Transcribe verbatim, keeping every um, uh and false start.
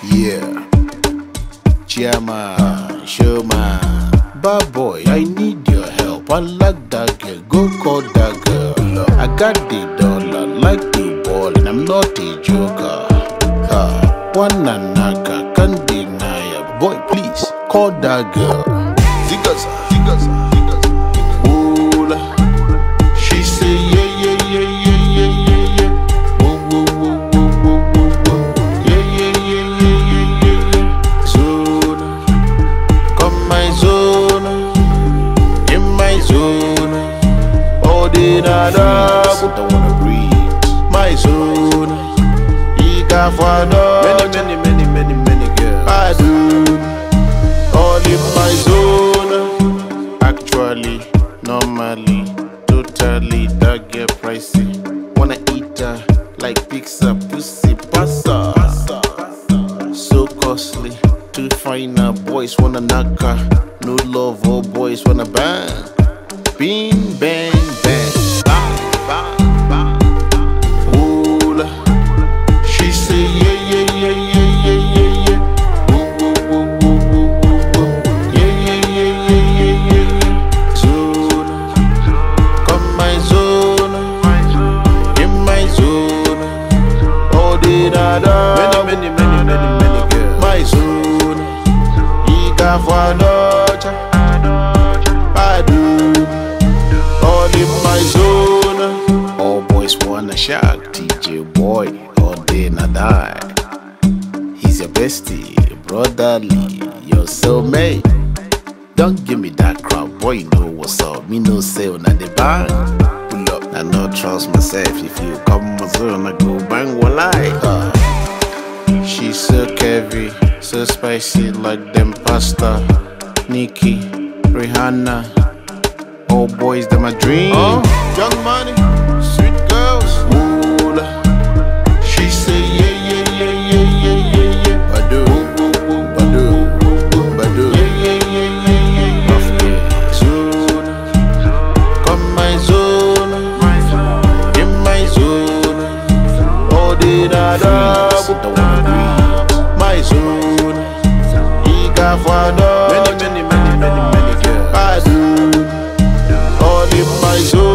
Yeah, chairman, showman, bad boy, I need your help. I like that girl, go call that girl. I got the dollar, like the ball, and I'm not a joker. Uh, one anaka, can't deny it. Boy, please, call that girl. Zigaza, Zigaza, Zigaza. Gbola. She say yeah, yeah, yeah, yeah, yeah, yeah, yeah. Whoa, whoa, whoa, whoa, whoa, whoa, whoa. Yeah, yeah, yeah, yeah, yeah, yeah, yeah. Zona, come my zona, in my zona. All day dagbo, don't wanna breathe. My zona, Igafu Adaocha. Many, many, many, many, many girls. I do. All in my zone. Actually, normally, totally, that get pricey. Wanna eat her like pizza, pussy, passa. So costly, too fine. Boys wanna knock her. No love, all boys wanna bang. Bing, bang, bang. Bang, bang, bang. Gbola. She say yeah, yeah, yeah, yeah, yeah, yeah, yeah. Many, many, many, many, many girls. My zone, Igafu Adaocha. I do all in my zone. All boys wanna shock TeeJayBoy all day na die. He's your bestie, brotherly, your soulmate. Don't give me that crap, boy. You know what's up. Me no say on the bang. Pull up, I no trust myself. If you come my zone, I go bang one lie. Uh. She's so heavy, so spicy like them pasta. Nikki, Rihanna, all boys them a dream. Oh, young money, sweet girls. Gbola. She say yeah, yeah, yeah, yeah, yeah, yeah, yeah. Badu, badu, badu. Yeah, yeah, yeah, yeah, yeah, yeah. Off the zone, come my zone, in my zone. All day dagbo. My zone, Igafu Adaocha. Many, many, many, many, many girls. I do all in my zone.